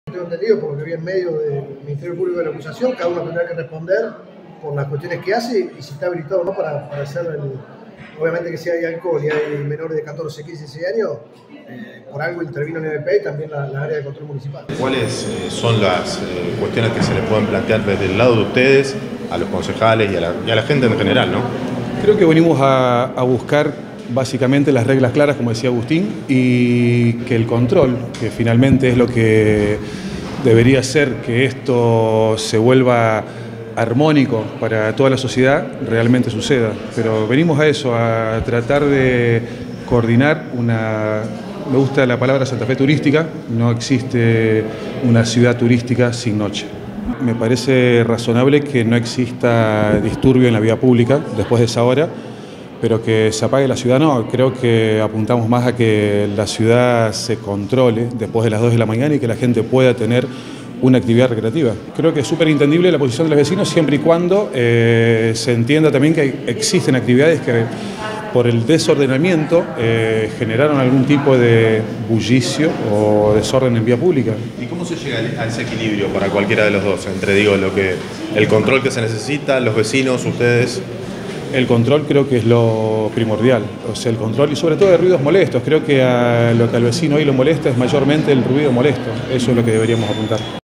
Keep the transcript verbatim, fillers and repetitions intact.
Tengo entendido, por lo que vi en medio del Ministerio Público de la Acusación, cada uno tendrá que responder por las cuestiones que hace y si está habilitado o no para, para hacer el... Obviamente que si hay alcohol y hay menores de catorce, quince, dieciséis años, eh, por algo intervino el M P y también la, la área de control municipal. ¿Cuáles eh, son las eh, cuestiones que se les pueden plantear desde el lado de ustedes, a los concejales y a la, y a la gente en general, ¿no? Creo que venimos a, a buscar básicamente las reglas claras, como decía Agustín, y que el control, que finalmente es lo que debería ser, que esto se vuelva armónico para toda la sociedad, realmente suceda. Pero venimos a eso, a tratar de coordinar una... Me gusta la palabra Santa Fe turística, no existe una ciudad turística sin noche. Me parece razonable que no exista disturbio en la vía pública después de esa hora, pero que se apague la ciudad no. Creo que apuntamos más a que la ciudad se controle después de las dos de la mañana y que la gente pueda tener una actividad recreativa. Creo que es súper entendible la posición de los vecinos siempre y cuando eh, se entienda también que hay, existen actividades que por el desordenamiento eh, generaron algún tipo de bullicio o desorden en vía pública. ¿Y cómo se llega a ese equilibrio para cualquiera de los dos? Entre digo, lo que, el control que se necesita, los vecinos, ustedes. El control creo que es lo primordial, o sea, el control y sobre todo de ruidos molestos. Creo que a lo que al vecino hoy lo molesta es mayormente el ruido molesto, eso es lo que deberíamos apuntar.